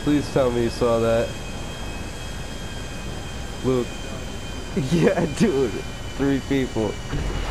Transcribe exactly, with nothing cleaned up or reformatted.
Please tell me you saw that. Luke. Yeah, dude. Three people.